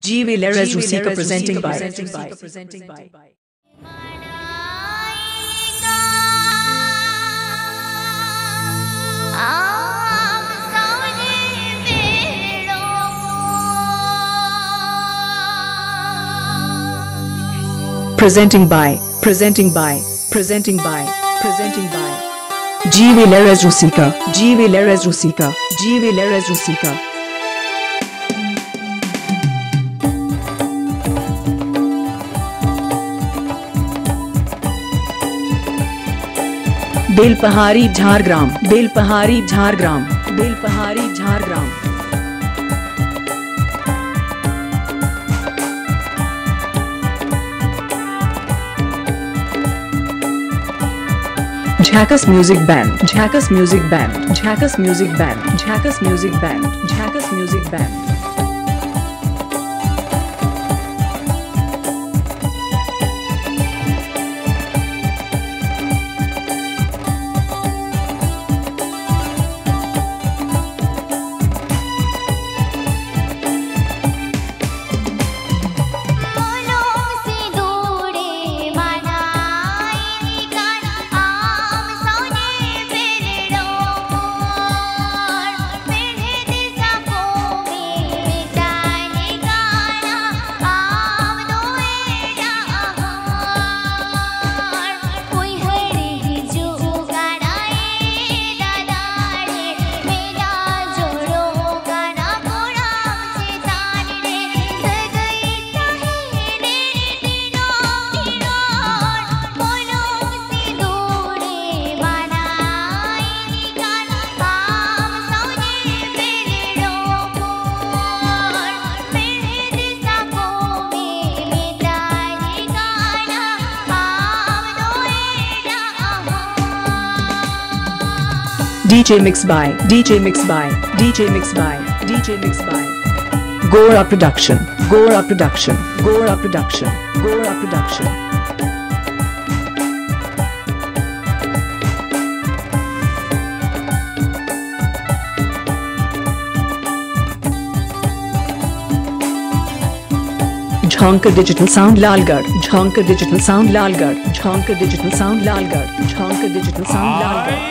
GV Lerez Rusika presenting by. Presenting by GV Lerez Rusika, GV Lerez Rusika, GV Lerez Rusika. Belpahari Jhargram, Belpahari Jhargram, Belpahari Jhargram. Jackass Music Band, Jackass Music Band, Jackass Music Band, Jackass Music Band, Jackass Music Band. DJ Mix by Gora Production, Gora Production, Gora Production, Gora Production. Jhanker Digital Sound Lalgarh, Jhanker Digital Sound Lalgarh, Jhanker Digital Sound Lalgarh, Jhanker Digital Sound Lalgarh.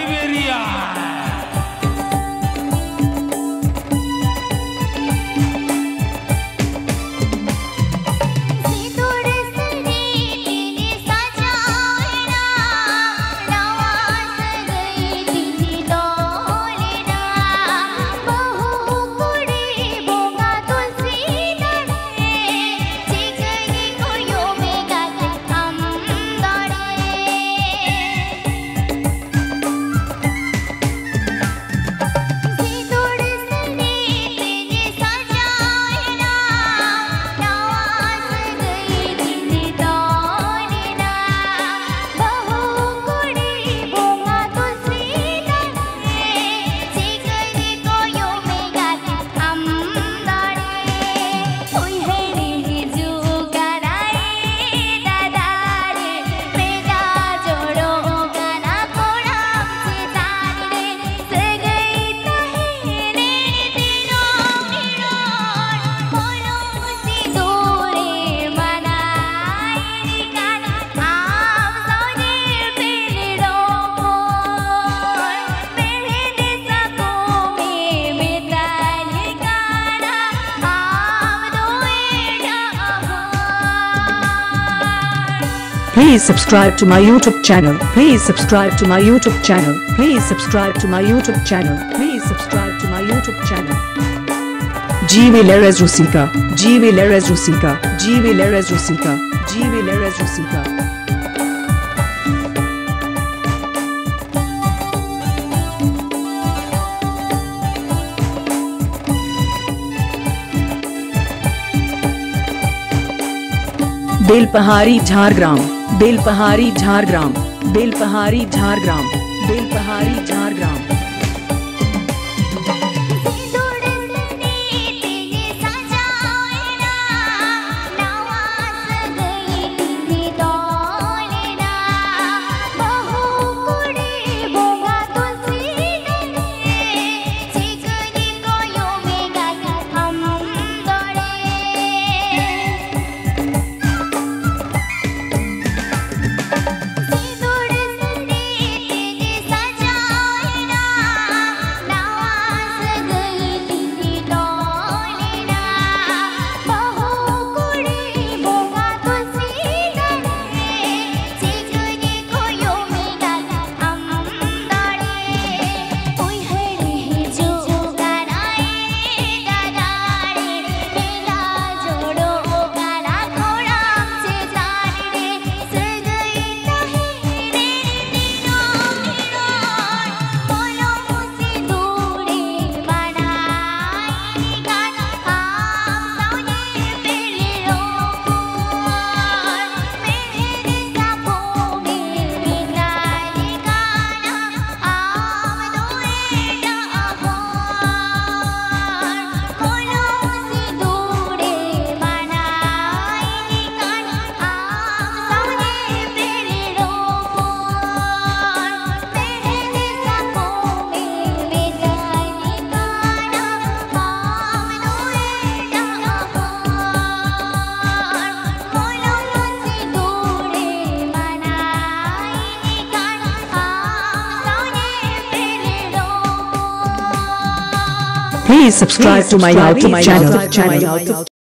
Please subscribe to my YouTube channel. Please subscribe to my YouTube channel. Please subscribe to my YouTube channel. Please subscribe to my YouTube channel. GV Lerez Rusika, GV Lerez Rusika, GV Lerez Rusika, GV Lerez Rusika. Belpahari Jhargram, Belpahari Jhargram, Belpahari Jhargram, Belpahari Jhargram. Please subscribe to my YouTube channel.